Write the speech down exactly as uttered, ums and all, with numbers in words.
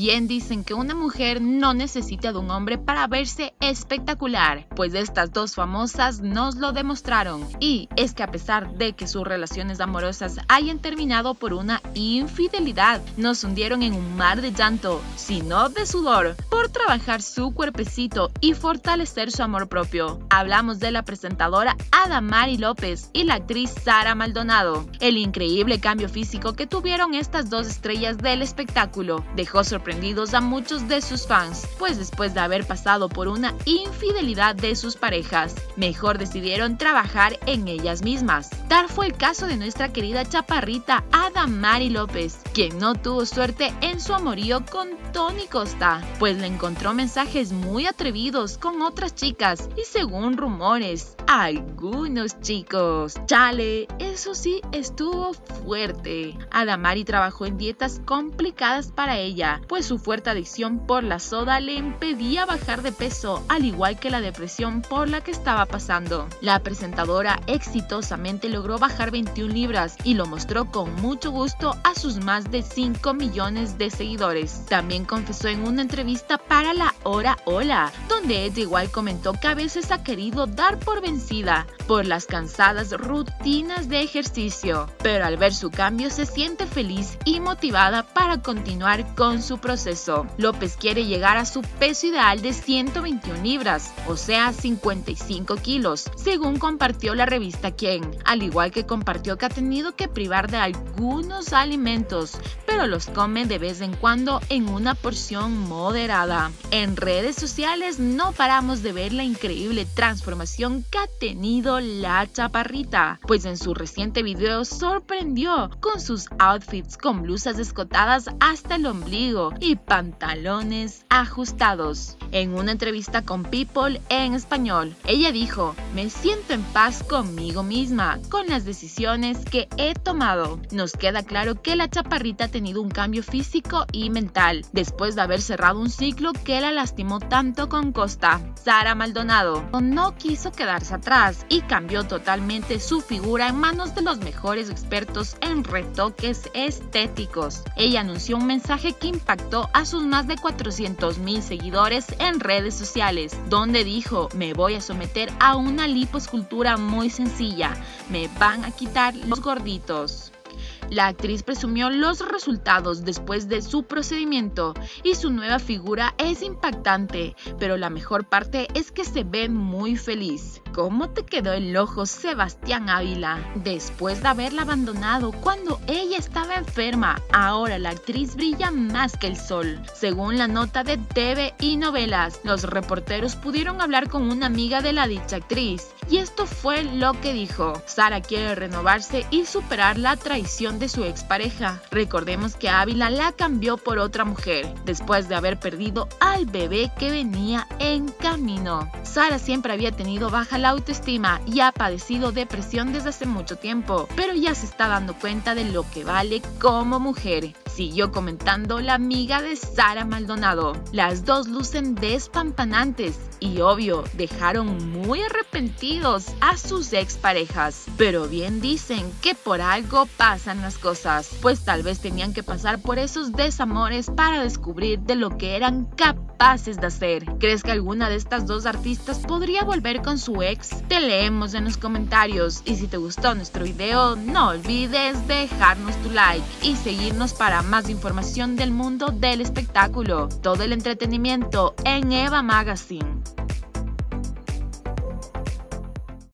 Bien dicen que una mujer no necesita de un hombre para verse espectacular, pues estas dos famosas nos lo demostraron. Y es que a pesar de que sus relaciones amorosas hayan terminado por una infidelidad, no se hundieron en un mar de llanto, sino de sudor, por trabajar su cuerpecito y fortalecer su amor propio. Hablamos de la presentadora Adamari López y la actriz Sara Maldonado. El increíble cambio físico que tuvieron estas dos estrellas del espectáculo dejó sorprendidos a muchos de sus fans, pues después de haber pasado por una infidelidad de sus parejas, mejor decidieron trabajar en ellas mismas. Tal fue el caso de nuestra querida chaparrita Adamari López, quien no tuvo suerte en su amorío con Tony Costa, pues le encontró mensajes muy atrevidos con otras chicas y, según rumores, algunos chicos. Chale, eso sí estuvo fuerte. Adamari trabajó en dietas complicadas para ella, pues su fuerte adicción por la soda le impedía bajar de peso, al igual que la depresión por la que estaba pasando. La presentadora exitosamente logró bajar veintiuna libras y lo mostró con mucho gusto a sus más de cinco millones de seguidores. También confesó en una entrevista para La Hora Hola, donde ella igual comentó que a veces ha querido dar por vencida por las cansadas rutinas de ejercicio, pero al ver su cambio se siente feliz y motivada para continuar con su proceso. López quiere llegar a su peso ideal de ciento veintiuna libras, o sea cincuenta y cinco kilos, según compartió la revista Quién, al igual que compartió que ha tenido que privar de algunos alimentos, pero los come de vez en cuando en una porción moderada. En redes sociales no paramos de ver la increíble transformación que ha tenido la chaparrita, pues en su reciente video sorprendió con sus outfits con blusas escotadas hasta el ombligo y pantalones ajustados. En una entrevista con People en español, ella dijo: "Me siento en paz conmigo misma, con las decisiones que he tomado". Nos queda claro que la chaparrita ha tenido un cambio físico y mental, después de haber cerrado un ciclo que la lastimó tanto con Costa. Sara Maldonado no quiso quedarse atrás y cambió totalmente su figura en manos de los mejores expertos en retoques estéticos. Ella anunció un mensaje que impactó a sus más de cuatrocientos mil seguidores en redes sociales, donde dijo: "Me voy a someter a una lipoescultura muy sencilla, me van a quitar los gorditos". La actriz presumió los resultados después de su procedimiento y su nueva figura es impactante, pero la mejor parte es que se ve muy feliz. ¿Cómo te quedó el ojo, Sebastián Ávila? Después de haberla abandonado cuando ella estaba enferma, ahora la actriz brilla más que el sol. Según la nota de T V y Novelas, los reporteros pudieron hablar con una amiga de la dicha actriz, y esto fue lo que dijo: "Sara quiere renovarse y superar la traición de su expareja". Recordemos que Ávila la cambió por otra mujer, después de haber perdido al bebé que venía en camino. Sara siempre había tenido baja la autoestima y ha padecido depresión desde hace mucho tiempo, pero ya se está dando cuenta de lo que vale como mujer, siguió comentando la amiga de Sara Maldonado. Las dos lucen despampanantes y, obvio, dejaron muy arrepentidos a sus exparejas, pero bien dicen que por algo pasan las cosas, pues tal vez tenían que pasar por esos desamores para descubrir de lo que eran capaces de hacer. ¿Crees que alguna de estas dos artistas podría volver con su ex? Te leemos en los comentarios, y si te gustó nuestro video no olvides dejarnos tu like y seguirnos para más información del mundo del espectáculo. Todo el entretenimiento en Eva Magazine.